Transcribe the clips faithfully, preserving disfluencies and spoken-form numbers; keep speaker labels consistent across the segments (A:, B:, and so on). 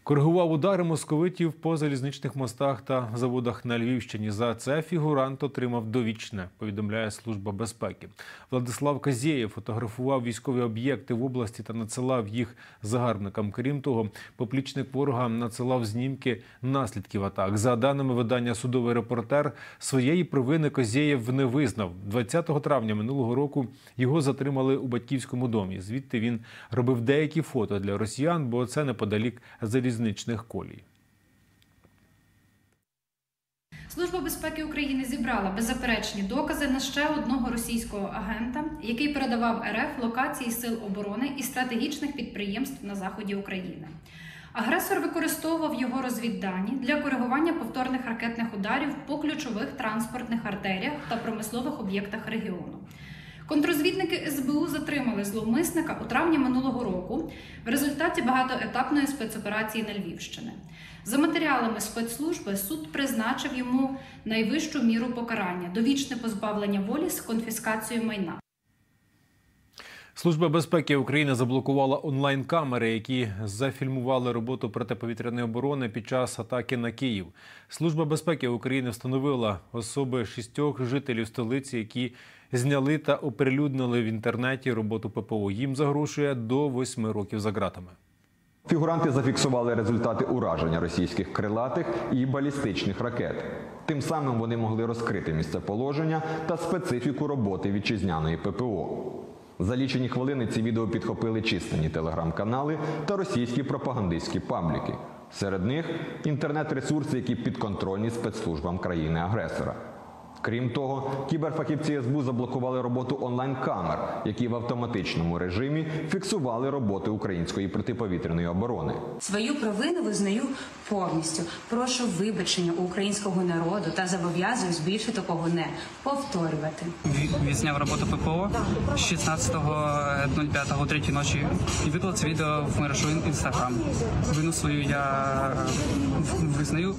A: Коригував удари московитів по залізничних мостах та заводах на Львівщині. За це фігурант отримав довічне, повідомляє Служба безпеки. Владислав Казєєв фотографував військові об'єкти в області та надсилав їх загарбникам. Крім того, поплічник ворога надсилав знімки наслідків атак. За даними видання «Судовий репортер», своєї провини Казєєв не визнав. двадцятого травня минулого року його затримали у батьківському домі. Звідти він робив деякі фото для росіян, бо це неподалік залізничних колій.
B: Служба безпеки України зібрала беззаперечні докази на ще одного російського агента, який передавав РФ локації сил оборони і стратегічних підприємств на заході України. Агресор використовував його розвіддані для коригування повторних ракетних ударів по ключових транспортних артеріях та промислових об'єктах регіону. Контррозвідники ес бе у затримали зловмисника у травні минулого року в результаті багатоетапної спецоперації на Львівщині. За матеріалами спецслужби суд призначив йому найвищу міру покарання – довічне позбавлення волі з конфіскацією майна.
A: Служба безпеки України заблокувала онлайн-камери, які зафільмували роботу протиповітряної оборони під час атаки на Київ. Служба безпеки України встановила особи шістьох жителів столиці, які зняли та оприлюднили в інтернеті роботу пе пе о. Їм загрожує до восьми років за ґратами.
C: Фігуранти зафіксували результати ураження російських крилатих і балістичних ракет. Тим самим вони могли розкрити місцеположення та специфіку роботи вітчизняної пе пе о. За лічені хвилини ці відео підхопили численні телеграм-канали та російські пропагандистські пабліки. Серед них інтернет-ресурси, які підконтрольні спецслужбам країни-агресора. Крім того, кіберфахівці ес бе у заблокували роботу онлайн-камер, які в автоматичному режимі фіксували роботу української протиповітряної оборони.
D: Свою провину визнаю повністю. Прошу вибачення у українського народу та зобов'язую більше такого не повторювати.
E: Відзняв роботу пе пе о шістнадцятого п'ятого о третій ночі і виклав це відео в мережу Інстаграм. Вину свою я визнаю.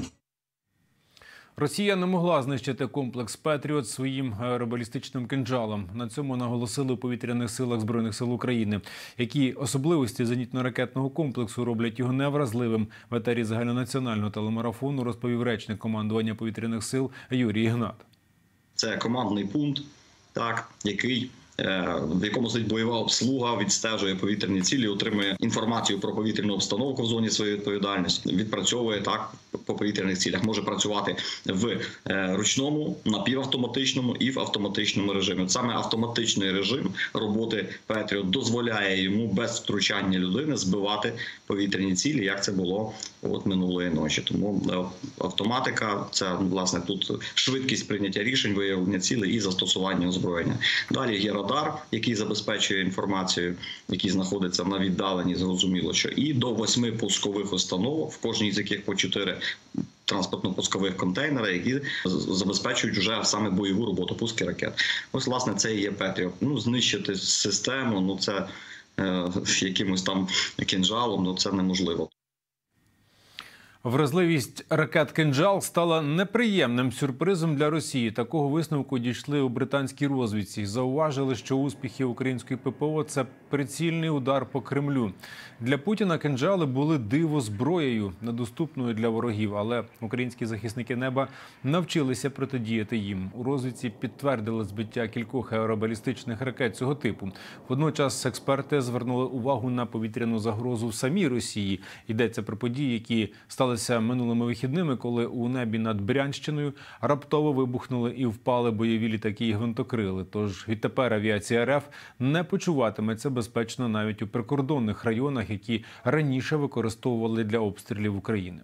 A: Росія не могла знищити комплекс «Петріот» своїм аеробалістичним кинджалом. На цьому наголосили у повітряних силах Збройних сил України. Які особливості зенітно-ракетного комплексу роблять його невразливим, в етері загальнонаціонального телемарафону розповів речник командування повітряних сил Юрій Ігнат.
F: Це командний пункт, так, який... в якому сидить бойова обслуга, відстежує повітряні цілі, отримує інформацію про повітряну обстановку в зоні своєї відповідальності, відпрацьовує так по повітряних цілях, може працювати в ручному, напівавтоматичному і в автоматичному режимі. Саме автоматичний режим роботи «Петріот» дозволяє йому без втручання людини збивати повітряні цілі, як це було от минулої ночі. Тому автоматика – це, власне, тут швидкість прийняття рішень, виявлення цілей і застосування озброєння. Далі є радар, який забезпечує інформацію, який знаходиться на віддаленні, зрозуміло, що і до восьми пускових установок, в кожній з яких по чотири транспортно-пускових контейнери, які забезпечують вже саме бойову роботу пуски ракет. Ось, власне, це і є «Петріот». Ну, знищити систему, ну, це е, якимось там кинджалом, ну, це неможливо.
A: Вразливість ракет «Кинджал» стала неприємним сюрпризом для Росії. Такого висновку дійшли у британській розвідці. Зауважили, що успіхи української пе пе о – це прицільний удар по Кремлю. Для Путіна «Кинджали» були диво-зброєю, недоступною для ворогів, але українські захисники неба навчилися протидіяти їм. У розвідці підтвердили збиття кількох аеробалістичних ракет цього типу. Водночас експерти звернули увагу на повітряну загрозу в самій Росії. Йдеться про події, які стали минулими вихідними, коли у небі над Брянщиною раптово вибухнули і впали бойові літаки і гвинтокрили. Тож відтепер авіація РФ не почуватиметься безпечно навіть у прикордонних районах, які раніше використовували для обстрілів України.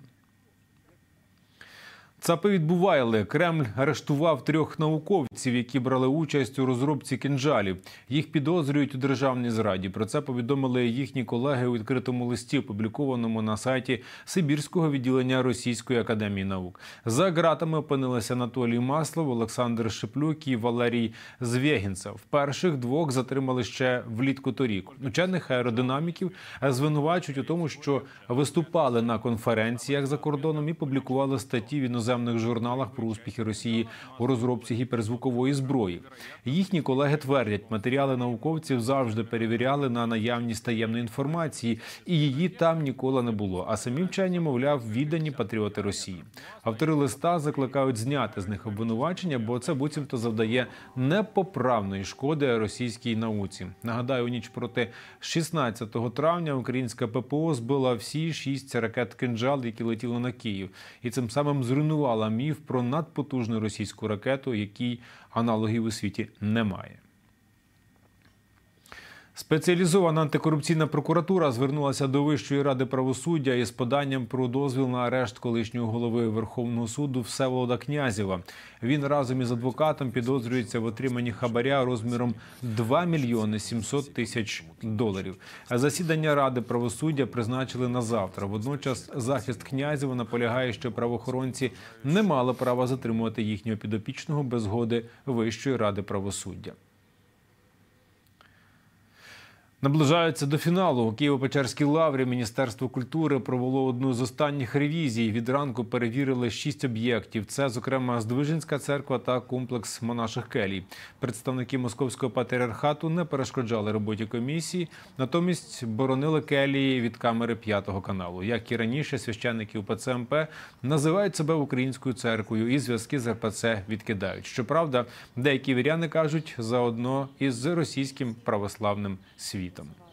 A: ЦАПи відбували. Кремль арештував трьох науковців, які брали участь у розробці кинджалів. Їх підозрюють у державній зраді. Про це повідомили їхні колеги у відкритому листі, опублікованому на сайті Сибірського відділення Російської академії наук. За ґратами опинилися Анатолій Маслов, Олександр Шиплюк і Валерій Звєгінцев. Перших двох затримали ще влітку торік. Учених аеродинаміків звинувачують у тому, що виступали на конференціях за кордоном і публікували статті в іноземній іноземних журналах про успіхи Росії у розробці гіперзвукової зброї. Їхні колеги твердять, матеріали науковців завжди перевіряли на наявність таємної інформації, і її там ніколи не було. А самі вчені, мовляв, віддані патріоти Росії. Автори листа закликають зняти з них обвинувачення, бо це буцімто завдає непоправної шкоди російській науці. Нагадаю, у ніч проти шістнадцятого травня українська ППО збила всі шість ракет «Кинджал», які летіли на Київ. І цим самим зруйнувала міф про надпотужну російську ракету, якій аналогів у світі немає. Спеціалізована антикорупційна прокуратура звернулася до Вищої ради правосуддя із поданням про дозвіл на арешт колишнього голови Верховного суду Всеволода Князєва. Він разом із адвокатом підозрюється в отриманні хабаря розміром два мільйони сімсот тисяч доларів. Засідання Ради правосуддя призначили на завтра. Водночас захист Князєва наполягає, що правоохоронці не мали права затримувати їхнього підопічного без згоди Вищої ради правосуддя. Наближаються до фіналу. У Києво-Печерській лаврі Міністерство культури провело одну з останніх ревізій. Від ранку перевірили шість об'єктів. Це, зокрема, Здвиженська церква та комплекс монаших келій. Представники Московського патріархату не перешкоджали роботі комісії, натомість боронили келії від камери п'ятого каналу. Як і раніше, священники УПЦ МП називають себе українською церквою і зв'язки з РПЦ відкидають. Щоправда, деякі віряни кажуть, заодно із російським православним світом.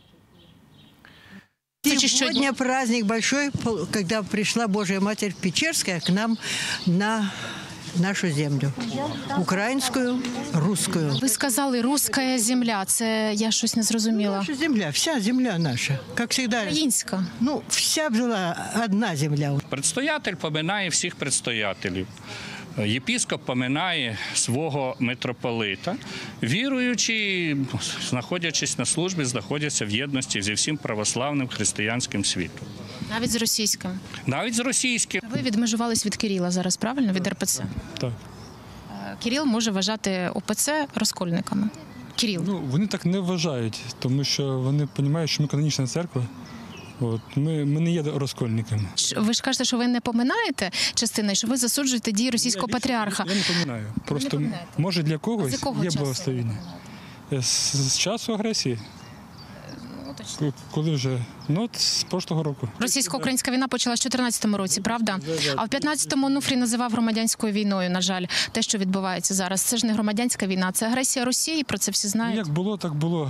G: Сегодня праздник большой, когда пришла Божья Матерь Печерская к нам на нашу землю. Українською, русскою.
H: Ви сказали, русская земля. Це я щось не зрозуміла.
G: Наша земля, вся земля наша. Как всегда.
H: Українська.
G: Ну, вся була одна земля.
I: Предстоятель поминає всіх предстоятелів. Єпіскоп поминає свого митрополита. Віруючі, знаходячись на службі, знаходяться в єдності зі всім православним християнським світом.
H: Навіть з російським.
I: Навіть з російським.
H: Ви відмежувались від Кирила зараз, правильно? Від РПЦ?
J: Так.
H: Кирил може вважати ОПЦ розкольниками. Кирил.
J: Ну, вони так не вважають, тому що вони розуміють, що ми канонічна церква. От, ми, ми не є розкольниками.
H: Ви ж кажете, що ви не поминаєте частини, що ви засуджуєте дії російського
J: я
H: патріарха.
J: Я не поминаю. Просто, може, для когось є благословіння. З, з часу агресії. Ну, коли вже? Ну, от з прошлого року.
H: Російсько-українська війна почалась в чотирнадцятому році, правда? А в п'ятнадцятому Онуфрій називав громадянською війною, на жаль, те, що відбувається зараз. Це ж не громадянська війна, це агресія Росії, про це всі знають.
J: Як було, так було.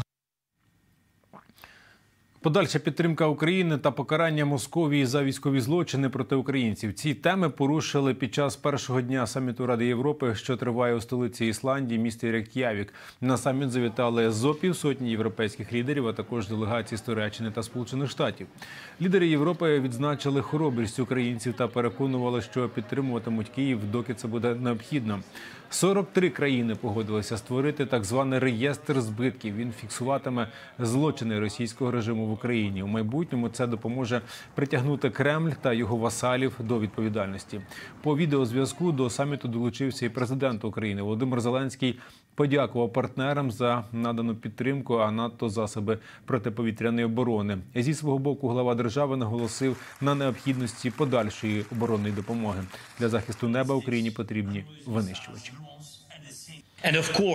A: Подальша підтримка України та покарання Московії за військові злочини проти українців. Ці теми порушили під час першого дня саміту Ради Європи, що триває у столиці Ісландії, місті Рейк'явік. На саміт завітали зо півсотні європейських лідерів, а також делегації з Туреччини та Сполучених Штатів. Лідери Європи відзначили хоробрість українців та переконували, що підтримуватимуть Київ, доки це буде необхідно. сорок три країни погодилися створити так званий реєстр збитків. Він фіксуватиме злочини російського режиму в Україні. У майбутньому це допоможе притягнути Кремль та його васалів до відповідальності. По відеозв'язку до саміту долучився і президент України. Володимир Зеленський подякував партнерам за надану підтримку, а надто засоби протиповітряної оборони. Зі свого боку глава держави наголосив на необхідності подальшої оборонної допомоги. Для захисту неба Україні потрібні винищувачі.